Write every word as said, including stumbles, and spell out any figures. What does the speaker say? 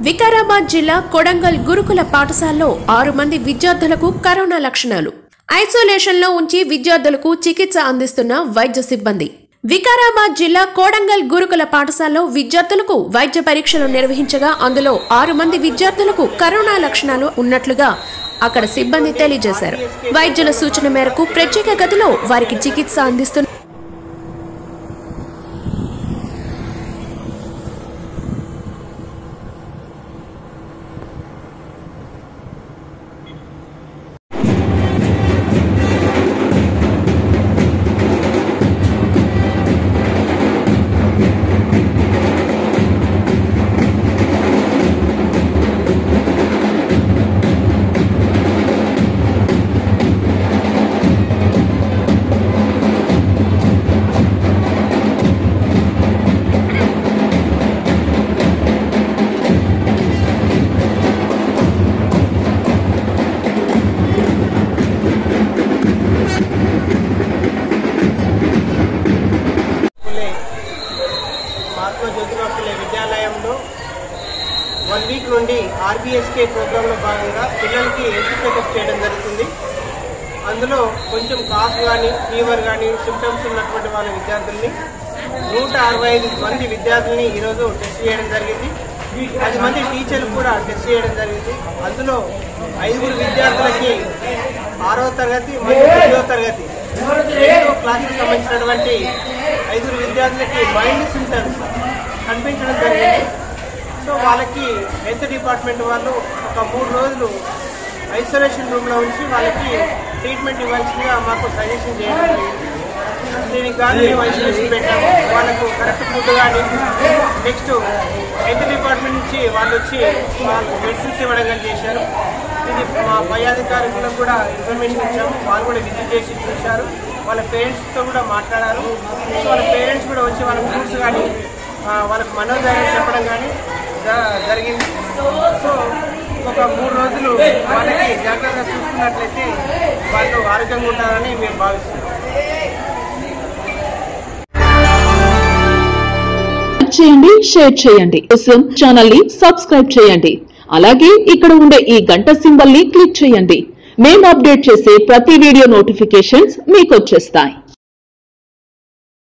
వికారాబాద్ జిల్లా కొడంగల్ గురుకుల పాఠశాలలో ఆరు మంది విద్యార్థులకు కరోనా లక్షణాలు. ఐసోలేషన్ లో ఉంచి విద్యార్థులకు చికిత్స అందిస్తున్న వైద్య సిబ్బంది. వికారాబాద్ జిల్లా కొడంగల్ గురుకుల పాఠశాలలో విద్యార్థులకు వైద్య పరీక్షలు నిర్వహించగా అందులో ఆరు మంది విద్యార్థులకు కరోనా లక్షణాలు ఉన్నట్లుగా అక్కడ సిబ్బంది తెలియజేశారు. వైద్యుల సూచన మేరకు ప్రత్యేక గదిలో వారికి చికిత్స అందిస్తున్న విద్యాలయంలో వన్ వీక్ నుండి ఆర్బీఎస్కే ప్రోగ్రాంలో భాగంగా పిల్లలకి హెల్త్ చెకప్ చేయడం జరుగుతుంది. అందులో కొంచెం కాఫ్ కానీ ఫీవర్ కానీ సిమ్టమ్స్ ఉన్నటువంటి వాళ్ళ విద్యార్థుల్ని నూట అరవై ఐదు మంది విద్యార్థుల్ని ఈరోజు టెస్ట్ చేయడం జరిగింది. పది మంది టీచర్లు కూడా టెస్ట్ చేయడం జరిగింది. అందులో ఐదుగురు విద్యార్థులకి ఆరవ తరగతి మరియు ఐదవ తరగతి రెండో క్లాసుకు సంబంధించినటువంటి ఐదుగురు విద్యార్థులకి మైల్డ్ సిమ్టమ్స్ కనిపించడం జరిగింది. సో వాళ్ళకి హెల్త్ డిపార్ట్మెంట్ వాళ్ళు ఒక మూడు రోజులు ఐసోలేషన్ రూమ్లో ఉంచి వాళ్ళకి ట్రీట్మెంట్ ఇవ్వాల్సిందిగా మాకు సజెషన్ చేయడం జరిగింది. దీనికి కానీ మేము ఐసోలేషన్ పెట్టాము. వాళ్ళకు కరెక్ట్ ఫుడ్ కానీ నెక్స్ట్ హెల్త్ డిపార్ట్మెంట్ నుంచి వాళ్ళు వచ్చి వాళ్ళకు మెడిసిన్స్ ఇవ్వడం కానీ చేశారు. ఇది మా పై అధికారులకు కూడా ఇన్ఫర్మేషన్ ఇచ్చాము. వాళ్ళు కూడా విజిట్ చేసి చూశారు. వాళ్ళ పేరెంట్స్తో కూడా మాట్లాడారు. సో వాళ్ళ పేరెంట్స్ కూడా వచ్చి వాళ్ళ ఫ్రూట్స్ కానీ వాళ్ళకు మనోధైర్యం చెప్పడం కానీ జరిగింది. సో ఒక మూడు రోజులు వాళ్ళకి జాగ్రత్తగా చూసుకున్నట్లయితే వాళ్ళు ఆరోగ్యంగా ఉంటారని మేము భావిస్తున్నాం. చేయండి, షేర్ చేయండి, ఛానల్ ని సబ్స్క్రైబ్ చేయండి. అలాగే ఇక్కడ ఉండే ఈ గంట సింబల్ ని క్లిక్ చేయండి. మేము అప్డేట్ చేసే ప్రతి వీడియో నోటిఫికేషన్స్ మీకు వచ్చేస్తాయి.